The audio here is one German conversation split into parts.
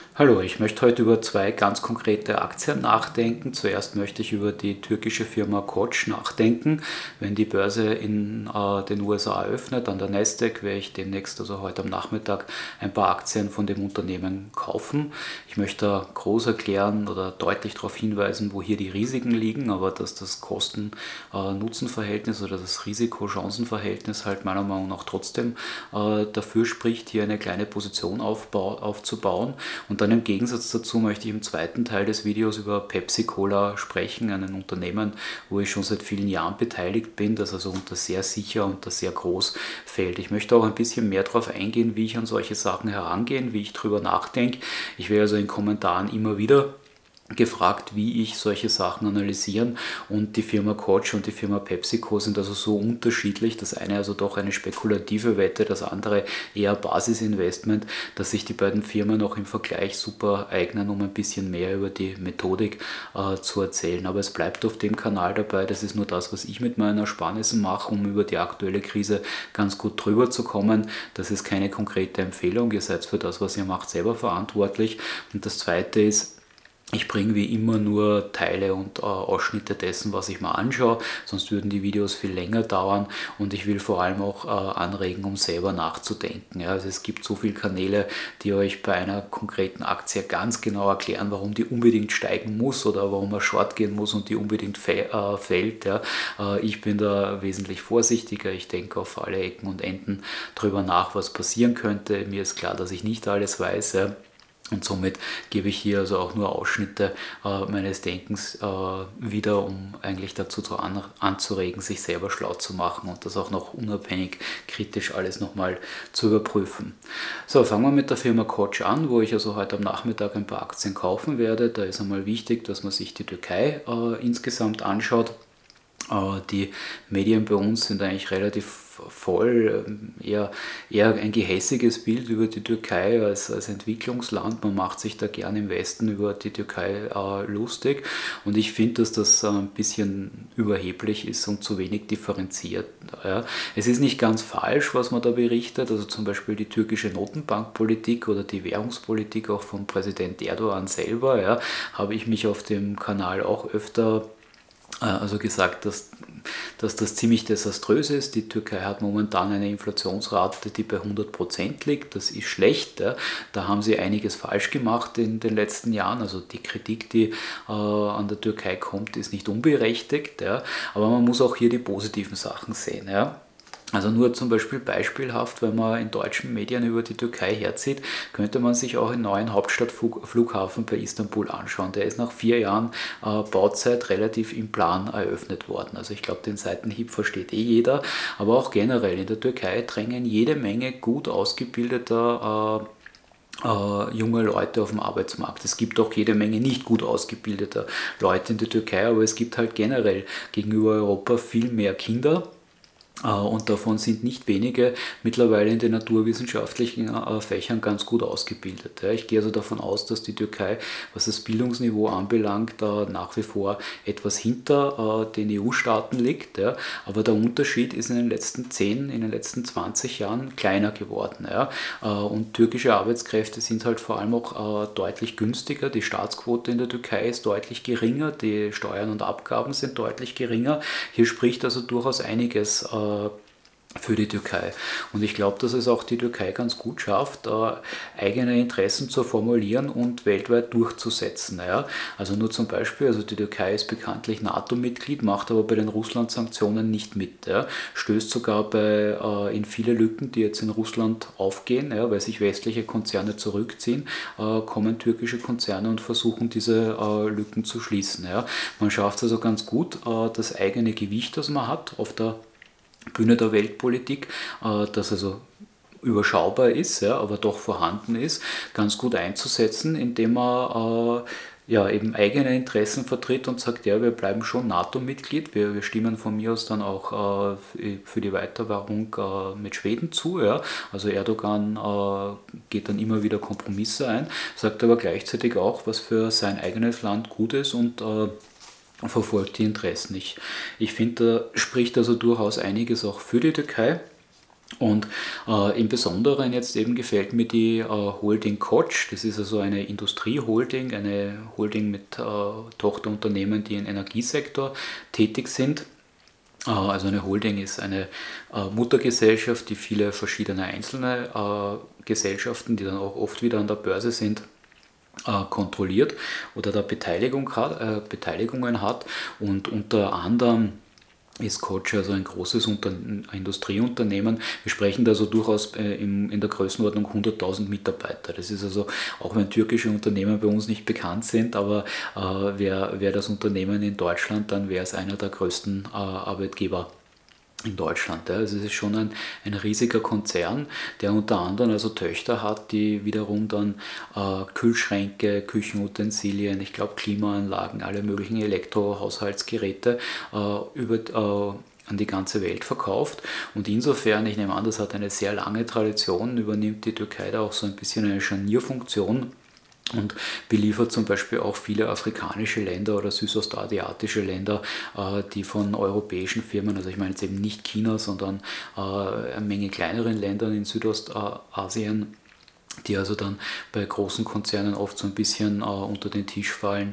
Hallo, ich möchte heute über zwei ganz konkrete Aktien nachdenken. Zuerst möchte ich über die türkische Firma Koç nachdenken. Wenn die Börse in den USA öffnet, an der Nasdaq, werde ich demnächst, also heute am Nachmittag, ein paar Aktien von dem Unternehmen kaufen. Ich möchte da groß erklären oder deutlich darauf hinweisen, wo hier die Risiken liegen, aber dass das Kosten-Nutzen-Verhältnis oder das Risiko-Chancen-Verhältnis halt meiner Meinung nach trotzdem dafür spricht, hier eine kleine Position aufzubauen. Und dann im Gegensatz dazu möchte ich im zweiten Teil des Videos über Pepsi-Cola sprechen, ein Unternehmen, wo ich schon seit vielen Jahren beteiligt bin, das also unter sehr sicher, unter sehr groß fällt. Ich möchte auch ein bisschen mehr darauf eingehen, wie ich an solche Sachen herangehe, wie ich drüber nachdenke. Ich werde also in Kommentaren immer wieder gefragt, wie ich solche Sachen analysieren, und die Firma Koç und die Firma PepsiCo sind also so unterschiedlich, das eine also doch eine spekulative Wette, das andere eher Basisinvestment, dass sich die beiden Firmen auch im Vergleich super eignen, um ein bisschen mehr über die Methodik zu erzählen. Aber es bleibt auf dem Kanal dabei, das ist nur das, was ich mit meinen Ersparnissen mache, um über die aktuelle Krise ganz gut drüber zu kommen. Das ist keine konkrete Empfehlung, ihr seid für das, was ihr macht, selber verantwortlich. Und das zweite ist, ich bringe wie immer nur Teile und Ausschnitte dessen, was ich mir anschaue, sonst würden die Videos viel länger dauern, und ich will vor allem auch anregen, um selber nachzudenken. Ja, also es gibt so viele Kanäle, die euch bei einer konkreten Aktie ganz genau erklären, warum die unbedingt steigen muss oder warum man short gehen muss und die unbedingt fällt. Ja. Ich bin da wesentlich vorsichtiger, ich denke auf alle Ecken und Enden drüber nach, was passieren könnte. Mir ist klar, dass ich nicht alles weiß. Ja. Und somit gebe ich hier also auch nur Ausschnitte meines Denkens wieder, um eigentlich dazu anzuregen, sich selber schlau zu machen und das auch noch unabhängig kritisch alles nochmal zu überprüfen. So, fangen wir mit der Firma Koç an, wo ich also heute am Nachmittag ein paar Aktien kaufen werde. Da ist einmal wichtig, dass man sich die Türkei insgesamt anschaut. Die Medien bei uns sind eigentlich relativ voll, eher ein gehässiges Bild über die Türkei als Entwicklungsland. Man macht sich da gern im Westen über die Türkei lustig, und ich finde, dass das ein bisschen überheblich ist und zu wenig differenziert. Ja. Es ist nicht ganz falsch, was man da berichtet, also zum Beispiel die türkische Notenbankpolitik oder die Währungspolitik auch von Präsident Erdogan selber, ja, habe ich mich auf dem Kanal auch öfter also gesagt, dass das ziemlich desaströs ist. Die Türkei hat momentan eine Inflationsrate, die bei 100% liegt. Das ist schlecht. Ja. Da haben sie einiges falsch gemacht in den letzten Jahren. Also die Kritik, die an der Türkei kommt, ist nicht unberechtigt. Ja. Aber man muss auch hier die positiven Sachen sehen. Ja. Also nur zum Beispiel beispielhaft, wenn man in deutschen Medien über die Türkei herzieht, könnte man sich auch den neuen Hauptstadtflughafen bei Istanbul anschauen. Der ist nach 4 Jahren Bauzeit relativ im Plan eröffnet worden. Also ich glaube, den Seitenhieb versteht eh jeder, aber auch generell in der Türkei drängen jede Menge gut ausgebildeter junge Leute auf dem Arbeitsmarkt. Es gibt auch jede Menge nicht gut ausgebildeter Leute in der Türkei, aber es gibt halt generell gegenüber Europa viel mehr Kinder. Und davon sind nicht wenige mittlerweile in den naturwissenschaftlichen Fächern ganz gut ausgebildet. Ich gehe also davon aus, dass die Türkei, was das Bildungsniveau anbelangt, nach wie vor etwas hinter den EU-Staaten liegt. Aber der Unterschied ist in den letzten 10, in den letzten 20 Jahren kleiner geworden. Und türkische Arbeitskräfte sind halt vor allem auch deutlich günstiger. Die Staatsquote in der Türkei ist deutlich geringer, die Steuern und Abgaben sind deutlich geringer. Hier spricht also durchaus einiges für die Türkei. Und ich glaube, dass es auch die Türkei ganz gut schafft, eigene Interessen zu formulieren und weltweit durchzusetzen. Ja. Also nur zum Beispiel, also die Türkei ist bekanntlich NATO-Mitglied, macht aber bei den Russland-Sanktionen nicht mit. Ja. Stößt sogar in viele Lücken, die jetzt in Russland aufgehen, ja, weil sich westliche Konzerne zurückziehen, kommen türkische Konzerne und versuchen diese Lücken zu schließen. Ja. Man schafft es also ganz gut, das eigene Gewicht, das man hat, auf der Bühne der Weltpolitik, das also überschaubar ist, ja, aber doch vorhanden ist, ganz gut einzusetzen, indem man ja, eben eigene Interessen vertritt und sagt, ja, wir bleiben schon NATO-Mitglied, wir stimmen von mir aus dann auch für die Weiterwahrung mit Schweden zu. Ja. Also Erdogan geht dann immer wieder Kompromisse ein, sagt aber gleichzeitig auch, was für sein eigenes Land gut ist, und verfolgt die Interessen. Ich finde, da spricht also durchaus einiges auch für die Türkei. Und im Besonderen jetzt eben gefällt mir die Holding Koç. Das ist also eine Industrieholding, eine Holding mit Tochterunternehmen, die im Energiesektor tätig sind. Also eine Holding ist eine Muttergesellschaft, die viele verschiedene einzelne Gesellschaften, die dann auch oft wieder an der Börse sind, kontrolliert oder da Beteiligungen hat, und unter anderem ist Koç also ein großes Industrieunternehmen. Wir sprechen da also durchaus in der Größenordnung 100.000 Mitarbeiter. Das ist also, auch wenn türkische Unternehmen bei uns nicht bekannt sind, aber wäre das Unternehmen in Deutschland, dann wäre es einer der größten Arbeitgeber in Deutschland. Ja. Also es ist schon ein riesiger Konzern, der unter anderem also Töchter hat, die wiederum dann Kühlschränke, Küchenutensilien, ich glaube Klimaanlagen, alle möglichen Elektrohaushaltsgeräte an die ganze Welt verkauft. Und insofern, ich nehme an, das hat eine sehr lange Tradition, übernimmt die Türkei da auch so ein bisschen eine Scharnierfunktion und beliefert zum Beispiel auch viele afrikanische Länder oder südostasiatische Länder, die von europäischen Firmen, also ich meine jetzt eben nicht China, sondern eine Menge kleineren Ländern in Südostasien, die also dann bei großen Konzernen oft so ein bisschen unter den Tisch fallen.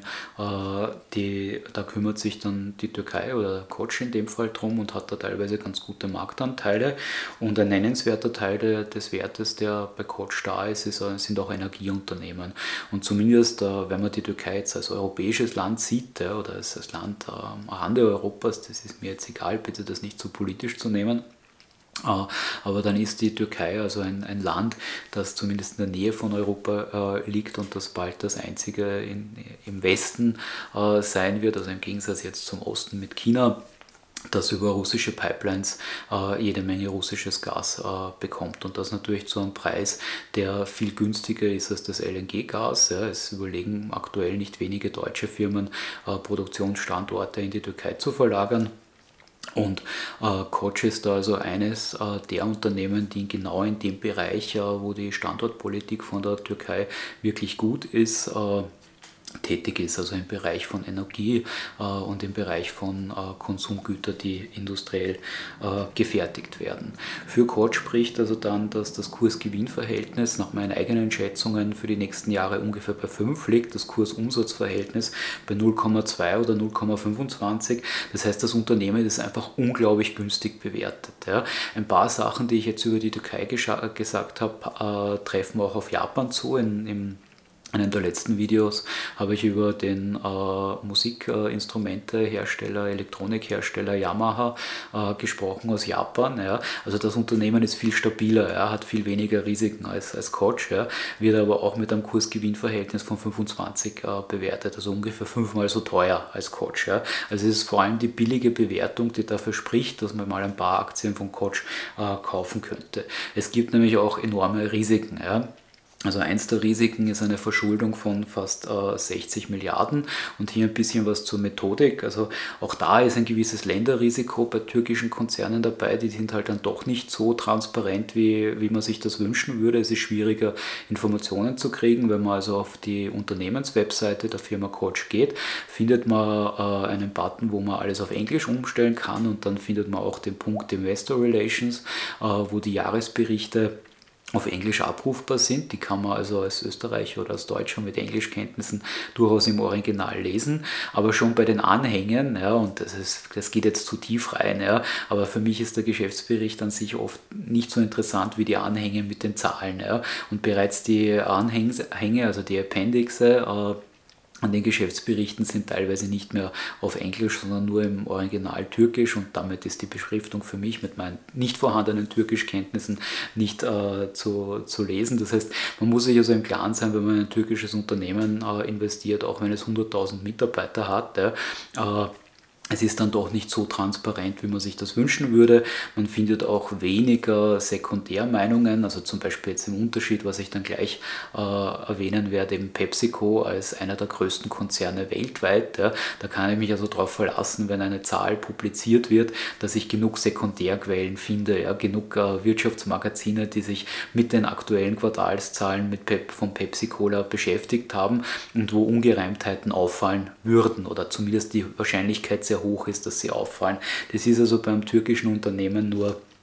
Da kümmert sich dann die Türkei oder Koç in dem Fall drum und hat da teilweise ganz gute Marktanteile. Und ein nennenswerter Teil des Wertes, der bei Koç da ist, sind auch Energieunternehmen. Und zumindest, wenn man die Türkei jetzt als europäisches Land sieht, oder als Land am Rande Europas, das ist mir jetzt egal, bitte das nicht so politisch zu nehmen. Aber dann ist die Türkei also ein Land, das zumindest in der Nähe von Europa liegt und das bald das einzige im Westen sein wird, also im Gegensatz jetzt zum Osten mit China, das über russische Pipelines jede Menge russisches Gas bekommt, und das natürlich zu einem Preis, der viel günstiger ist als das LNG-Gas. Ja. Es überlegen aktuell nicht wenige deutsche Firmen, Produktionsstandorte in die Türkei zu verlagern. Und Koç ist da also eines der Unternehmen, die genau in dem Bereich, wo die Standortpolitik von der Türkei wirklich gut ist, tätig ist, also im Bereich von Energie und im Bereich von Konsumgütern, die industriell gefertigt werden. Für Koç spricht also dann, dass das Kurs-Gewinn-Verhältnis nach meinen eigenen Schätzungen für die nächsten Jahre ungefähr bei 5 liegt, das Kurs-Umsatz-Verhältnis bei 0,2 oder 0,25. Das heißt, das Unternehmen ist einfach unglaublich günstig bewertet. Ja. Ein paar Sachen, die ich jetzt über die Türkei gesagt habe, treffen auch auf Japan zu. In einem der letzten Videos habe ich über den Musikinstrumentehersteller, Elektronikhersteller Yamaha gesprochen aus Japan. Ja. Also das Unternehmen ist viel stabiler, ja, hat viel weniger Risiken als Koç, ja, wird aber auch mit einem Kurs-Gewinn-Verhältnis von 25 bewertet, also ungefähr 5-mal so teuer als Koç. Ja. Also es ist vor allem die billige Bewertung, die dafür spricht, dass man mal ein paar Aktien von Koç kaufen könnte. Es gibt nämlich auch enorme Risiken. Ja. Also eins der Risiken ist eine Verschuldung von fast 60 Milliarden, und hier ein bisschen was zur Methodik. Also auch da ist ein gewisses Länderrisiko bei türkischen Konzernen dabei, die sind halt dann doch nicht so transparent, wie man sich das wünschen würde. Es ist schwieriger, Informationen zu kriegen. Wenn man also auf die Unternehmenswebseite der Firma Koç geht, findet man einen Button, wo man alles auf Englisch umstellen kann, und dann findet man auch den Punkt Investor Relations, wo die Jahresberichte auf Englisch abrufbar sind. Die kann man also als Österreicher oder als Deutscher mit Englischkenntnissen durchaus im Original lesen, aber schon bei den Anhängen, ja, und das geht jetzt zu tief rein, ja, aber für mich ist der Geschäftsbericht an sich oft nicht so interessant wie die Anhänge mit den Zahlen, ja, und bereits die Anhänge, also die Appendixe, an den Geschäftsberichten sind teilweise nicht mehr auf Englisch, sondern nur im Original Türkisch, und damit ist die Beschriftung für mich mit meinen nicht vorhandenen Türkischkenntnissen nicht zu lesen. Das heißt, man muss sich also im Klaren sein, wenn man in ein türkisches Unternehmen investiert, auch wenn es 100.000 Mitarbeiter hat, es ist dann doch nicht so transparent, wie man sich das wünschen würde. Man findet auch weniger Sekundärmeinungen, also zum Beispiel jetzt im Unterschied, was ich dann gleich erwähnen werde, eben PepsiCo als einer der größten Konzerne weltweit. Ja, da kann ich mich also darauf verlassen, wenn eine Zahl publiziert wird, dass ich genug Sekundärquellen finde, ja, genug Wirtschaftsmagazine, die sich mit den aktuellen Quartalszahlen von Pepsi-Cola beschäftigt haben und wo Ungereimtheiten auffallen würden oder zumindest die Wahrscheinlichkeit sehr hoch ist, dass sie auffallen. Das ist also beim türkischen Unternehmen nur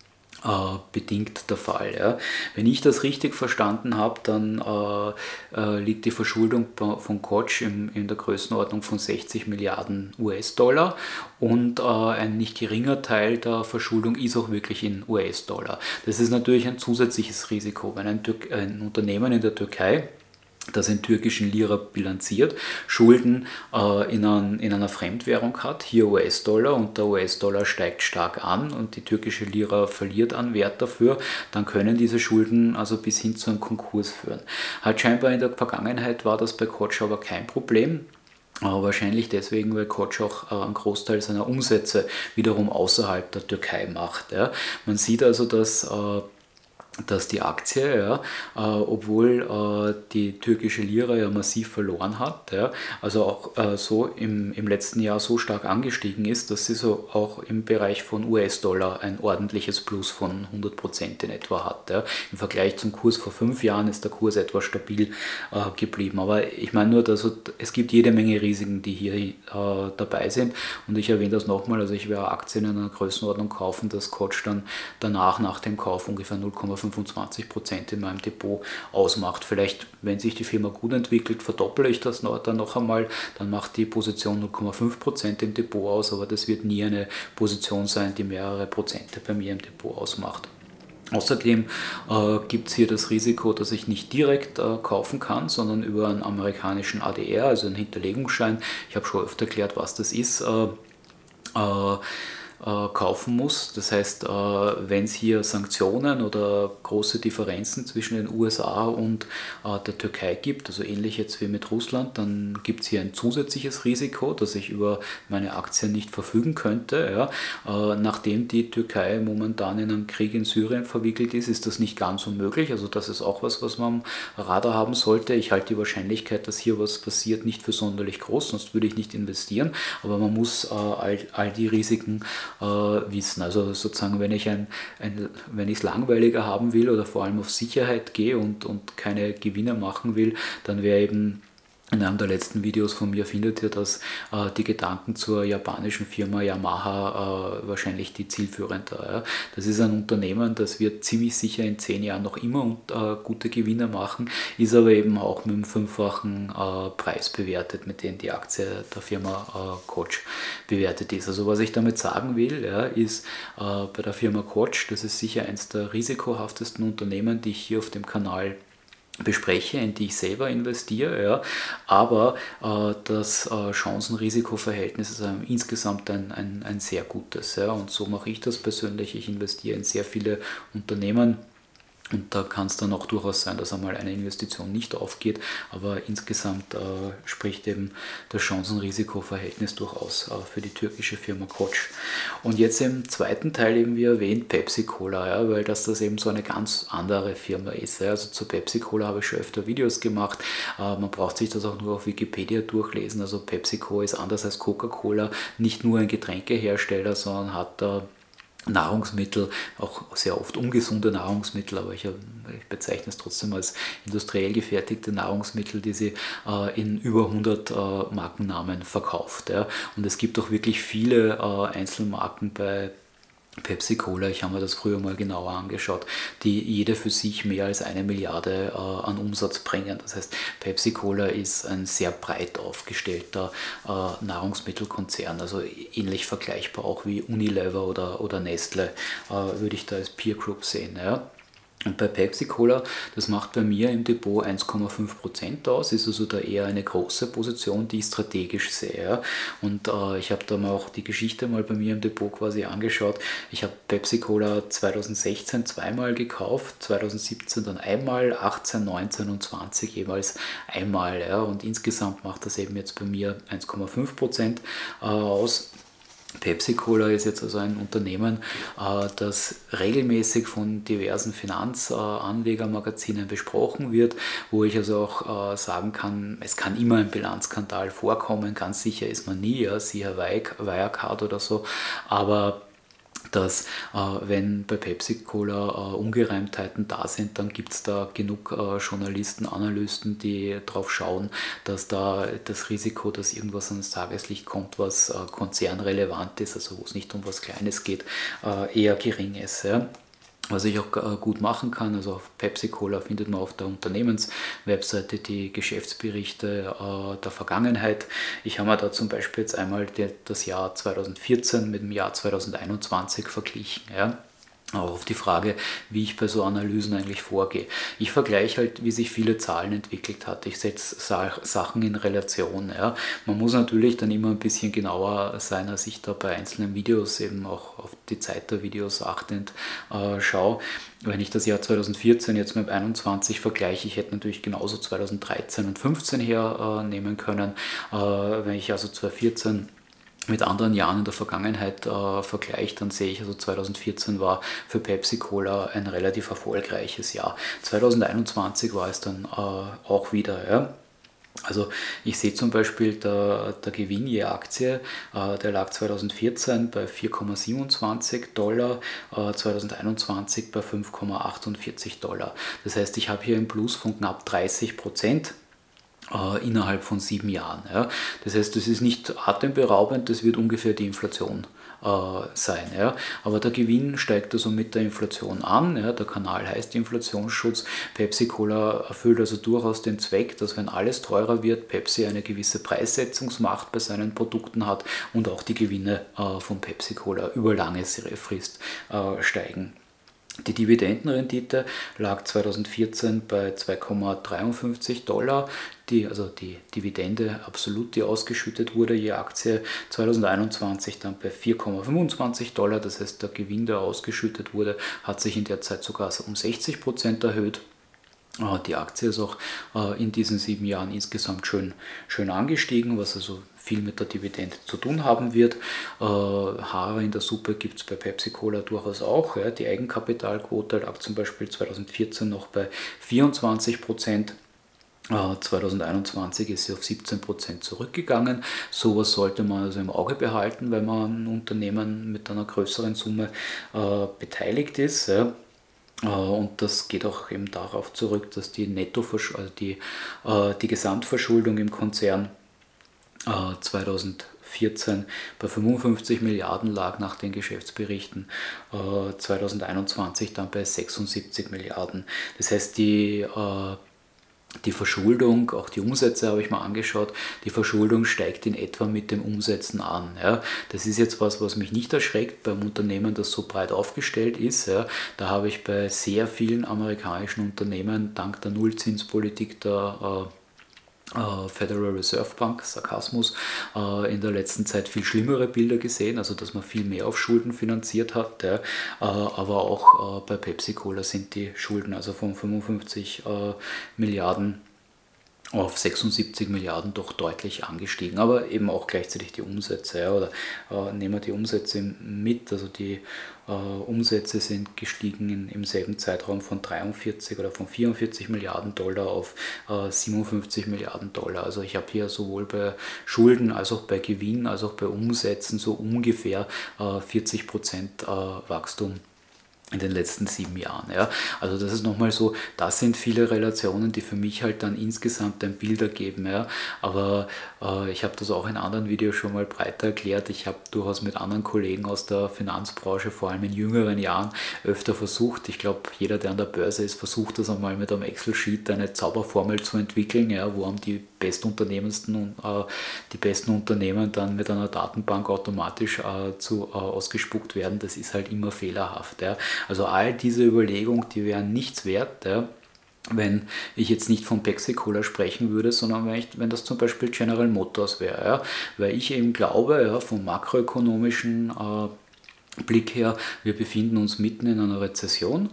bedingt der Fall. Ja. Wenn ich das richtig verstanden habe, dann liegt die Verschuldung von Koch in der Größenordnung von 60 Milliarden US-Dollar und ein nicht geringer Teil der Verschuldung ist auch wirklich in US-Dollar. Das ist natürlich ein zusätzliches Risiko, wenn ein Unternehmen in der Türkei, das in türkischen Lira bilanziert, Schulden in einer Fremdwährung hat, hier US-Dollar, und der US-Dollar steigt stark an und die türkische Lira verliert an Wert dafür, dann können diese Schulden also bis hin zu einem Konkurs führen. Halt scheinbar in der Vergangenheit war das bei Koch aber kein Problem. Wahrscheinlich deswegen, weil Koch auch einen Großteil seiner Umsätze wiederum außerhalb der Türkei macht. Ja. Man sieht also, dass die Aktie, ja, obwohl die türkische Lira ja massiv verloren hat, ja, also auch so im letzten Jahr so stark angestiegen ist, dass sie so auch im Bereich von US-Dollar ein ordentliches Plus von 100% in etwa hat. Ja. Im Vergleich zum Kurs vor 5 Jahren ist der Kurs etwas stabil geblieben. Aber ich meine nur, dass es gibt jede Menge Risiken, die hier dabei sind, und ich erwähne das nochmal, also ich werde Aktien in einer Größenordnung kaufen, dass Koch dann danach, nach dem Kauf, ungefähr 0,25% in meinem Depot ausmacht. Vielleicht, wenn sich die Firma gut entwickelt, verdopple ich das dann noch einmal, dann macht die Position 0,5% im Depot aus, aber das wird nie eine Position sein, die mehrere Prozente bei mir im Depot ausmacht. Außerdem gibt es hier das Risiko, dass ich nicht direkt kaufen kann, sondern über einen amerikanischen ADR, also einen Hinterlegungsschein. Ich habe schon öfter erklärt, was das ist. Kaufen muss. Das heißt, wenn es hier Sanktionen oder große Differenzen zwischen den USA und der Türkei gibt, also ähnlich jetzt wie mit Russland, dann gibt es hier ein zusätzliches Risiko, dass ich über meine Aktien nicht verfügen könnte. Ja. Nachdem die Türkei momentan in einen Krieg in Syrien verwickelt ist, ist das nicht ganz unmöglich. Also das ist auch was man am Radar haben sollte. Ich halte die Wahrscheinlichkeit, dass hier was passiert, nicht für sonderlich groß, sonst würde ich nicht investieren. Aber man muss all die Risiken wissen. Also sozusagen, wenn ich es langweiliger haben will oder vor allem auf Sicherheit gehe und keine Gewinne machen will, dann wäre eben in einem der letzten Videos von mir findet ihr, dass die Gedanken zur japanischen Firma Yamaha wahrscheinlich die zielführende. Ja. Das ist ein Unternehmen, das wird ziemlich sicher in 10 Jahren noch immer gute Gewinne machen, ist aber eben auch mit einem 5-fachen Preis bewertet, mit dem die Aktie der Firma Koch bewertet ist. Also was ich damit sagen will, ja, ist bei der Firma Koch, das ist sicher eines der risikohaftesten Unternehmen, die ich hier auf dem Kanal bespreche, in die ich selber investiere, ja, aber das Chancen-Risiko-Verhältnis ist insgesamt ein sehr gutes, ja, und so mache ich das persönlich. Ich investiere in sehr viele Unternehmen. Und da kann es dann auch durchaus sein, dass einmal eine Investition nicht aufgeht, aber insgesamt spricht eben das Chancen-Risiko-Verhältnis durchaus für die türkische Firma Koch. Und jetzt im zweiten Teil eben wie erwähnt Pepsi-Cola, ja, weil das eben so eine ganz andere Firma ist. Ja. Also zu Pepsi-Cola habe ich schon öfter Videos gemacht, man braucht sich das auch nur auf Wikipedia durchlesen. Also PepsiCo ist anders als Coca-Cola nicht nur ein Getränkehersteller, sondern hat Nahrungsmittel, auch sehr oft ungesunde Nahrungsmittel, aber ich bezeichne es trotzdem als industriell gefertigte Nahrungsmittel, die sie in über 100 Markennamen verkauft. Ja. Und es gibt auch wirklich viele Einzelmarken bei Pepsi-Cola, ich habe mir das früher mal genauer angeschaut, die jede für sich mehr als 1 Milliarde an Umsatz bringen. Das heißt, Pepsi-Cola ist ein sehr breit aufgestellter Nahrungsmittelkonzern, also ähnlich vergleichbar auch wie Unilever oder Nestle, würde ich da als Peer Group sehen. Ja. Und bei Pepsi-Cola, das macht bei mir im Depot 1,5% aus, ist also da eher eine große Position, die ich strategisch sehe. Und ich habe da mal auch die Geschichte mal bei mir im Depot quasi angeschaut. Ich habe Pepsi-Cola 2016 zweimal gekauft, 2017 dann einmal, 18, 19 und 20 jeweils einmal. Ja. Und insgesamt macht das eben jetzt bei mir 1,5% aus. Pepsi-Cola ist jetzt also ein Unternehmen, das regelmäßig von diversen Finanzanlegermagazinen besprochen wird, wo ich also auch sagen kann, es kann immer ein Bilanzskandal vorkommen, ganz sicher ist man nie, ja, siehe Wirecard oder so, aber dass wenn bei Pepsi-Cola Ungereimtheiten da sind, dann gibt es da genug Journalisten, Analysten, die darauf schauen, dass da das Risiko, dass irgendwas ans Tageslicht kommt, was konzernrelevant ist, also wo es nicht um was Kleines geht, eher gering ist. Ja. Was ich auch gut machen kann, also auf Pepsi Cola findet man auf der Unternehmenswebseite die Geschäftsberichte der Vergangenheit. Ich habe mir da zum Beispiel jetzt einmal das Jahr 2014 mit dem Jahr 2021 verglichen. Ja. Auch auf die Frage, wie ich bei so Analysen eigentlich vorgehe. Ich vergleiche halt, wie sich viele Zahlen entwickelt hat. Ich setze Sachen in Relation. Ja. Man muss natürlich dann immer ein bisschen genauer sein, als ich da bei einzelnen Videos eben auch auf die Zeit der Videos achtend schaue. Wenn ich das Jahr 2014 jetzt mit 21 vergleiche, ich hätte natürlich genauso 2013 und 15 hernehmen können. Wenn ich also 2014 mit anderen Jahren in der Vergangenheit vergleicht, dann sehe ich, also 2014 war für Pepsi Cola ein relativ erfolgreiches Jahr. 2021 war es dann auch wieder. Ja. Also ich sehe zum Beispiel der Gewinn je Aktie, der lag 2014 bei 4,27 Dollar, 2021 bei 5,48 Dollar. Das heißt, ich habe hier einen Plus von knapp 30% innerhalb von 7 Jahren. Ja. Das heißt, das ist nicht atemberaubend, das wird ungefähr die Inflation sein. Ja. Aber der Gewinn steigt also mit der Inflation an. Ja. Der Kanal heißt Inflationsschutz. Pepsi Cola erfüllt also durchaus den Zweck, dass wenn alles teurer wird, Pepsi eine gewisse Preissetzungsmacht bei seinen Produkten hat und auch die Gewinne von Pepsi Cola über lange Frist steigen. Die Dividendenrendite lag 2014 bei 2,53 Dollar, also die Dividende absolut, die ausgeschüttet wurde je Aktie, 2021 dann bei 4,25 Dollar, das heißt der Gewinn, der ausgeschüttet wurde, hat sich in der Zeit sogar um 60% erhöht. Die Aktie ist auch in diesen 7 Jahren insgesamt schön angestiegen, was also viel mit der Dividende zu tun haben wird. Haare in der Suppe gibt es bei Pepsi Cola durchaus auch. Ja. Die Eigenkapitalquote lag zum Beispiel 2014 noch bei 24%. 2021 ist sie auf 17% zurückgegangen. Sowas sollte man also im Auge behalten, wenn man ein Unternehmen mit einer größeren Summe beteiligt ist. Ja. Und das geht auch eben darauf zurück, dass die die Gesamtverschuldung im Konzern 2014 bei 55 Milliarden lag nach den Geschäftsberichten, 2021 dann bei 76 Milliarden. Das heißt, die Verschuldung, auch die Umsätze habe ich mal angeschaut, die Verschuldung steigt in etwa mit dem Umsätzen an. Ja. Das ist jetzt was mich nicht erschreckt beim Unternehmen, das so breit aufgestellt ist. Ja. Da habe ich bei sehr vielen amerikanischen Unternehmen dank der Nullzinspolitik der Federal Reserve Bank, Sarkasmus, in der letzten Zeit viel schlimmere Bilder gesehen, also dass man viel mehr auf Schulden finanziert hat, ja. Aber auch bei Pepsi Cola sind die Schulden also von 55 Milliarden auf 76 Milliarden doch deutlich angestiegen, aber eben auch gleichzeitig die Umsätze. Ja, oder nehmen wir die Umsätze mit, also die Umsätze sind gestiegen im selben Zeitraum von 43 oder von 44 Milliarden Dollar auf 57 Milliarden Dollar. Also ich habe hier sowohl bei Schulden als auch bei Gewinn als auch bei Umsätzen so ungefähr 40% Wachstum in den letzten 7 Jahren. Ja. Also das ist nochmal so, das sind viele Relationen, die für mich halt dann insgesamt ein Bild ergeben. Ja. Aber ich habe das auch in anderen Videos schon mal breiter erklärt. Ich habe durchaus mit anderen Kollegen aus der Finanzbranche, vor allem in jüngeren Jahren, öfter versucht, ich glaube, jeder, der an der Börse ist, versucht das einmal mit einem Excel-Sheet eine Zauberformel zu entwickeln, ja, wo die besten Unternehmen dann mit einer Datenbank automatisch ausgespuckt werden. Das ist halt immer fehlerhaft. Ja. Also all diese Überlegungen, die wären nichts wert, ja, wenn ich jetzt nicht von Pepsi Cola sprechen würde, sondern wenn das zum Beispiel General Motors wäre. Ja, weil ich eben glaube, ja, vom makroökonomischen Blick her, wir befinden uns mitten in einer Rezession.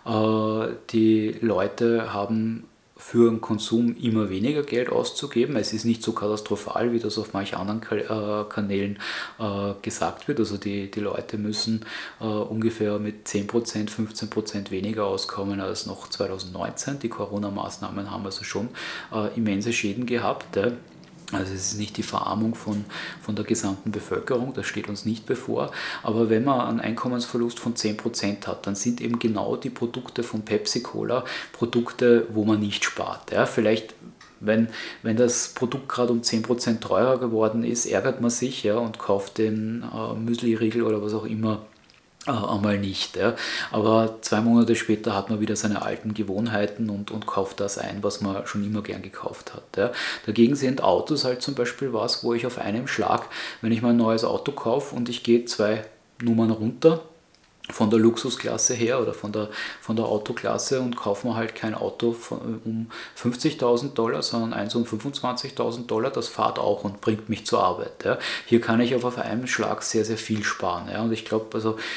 Die Leute haben für den Konsum immer weniger Geld auszugeben. Es ist nicht so katastrophal, wie das auf manchen anderen Kanälen gesagt wird. Also die Leute müssen ungefähr mit 10%, 15% weniger auskommen als noch 2019. Die Corona-Maßnahmen haben also schon immense Schäden gehabt. Also es ist nicht die Verarmung von der gesamten Bevölkerung, das steht uns nicht bevor. Aber wenn man einen Einkommensverlust von 10% hat, dann sind eben genau die Produkte von Pepsi Cola Produkte, wo man nicht spart. Ja, vielleicht, wenn das Produkt gerade um 10% teurer geworden ist, ärgert man sich, ja, und kauft den Müsli-Riegel oder was auch immer einmal nicht. Ja. Aber 2 Monate später hat man wieder seine alten Gewohnheiten und kauft das ein, was man schon immer gern gekauft hat. Ja. Dagegen sind Autos halt zum Beispiel was, wo ich auf einem Schlag, wenn ich mal ein neues Auto kaufe und ich gehe 2 Nummern runter, von der Luxusklasse her oder von der Autoklasse und kaufen wir halt kein Auto um 50.000 Dollar, sondern eins um 25.000 Dollar, das fährt auch und bringt mich zur Arbeit. Ja. Hier kann ich auf einen Schlag sehr, sehr viel sparen. Ja. Und ich glaube,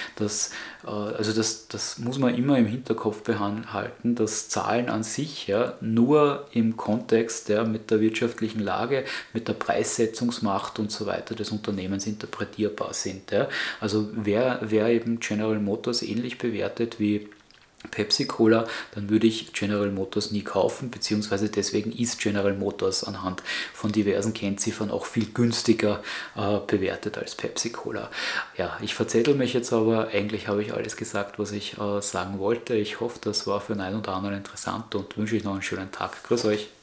das muss man immer im Hinterkopf behalten, dass Zahlen an sich ja, nur im Kontext mit der wirtschaftlichen Lage, mit der Preissetzungsmacht und so weiter des Unternehmens interpretierbar sind. Ja. Also wer eben General Motors ähnlich bewertet wie Pepsi Cola, dann würde ich General Motors nie kaufen, beziehungsweise deswegen ist General Motors anhand von diversen Kennziffern auch viel günstiger bewertet als Pepsi Cola. Ja, ich verzettel mich jetzt aber, eigentlich habe ich alles gesagt, was ich sagen wollte. Ich hoffe, das war für den einen oder anderen interessant und wünsche euch noch einen schönen Tag. Grüß euch!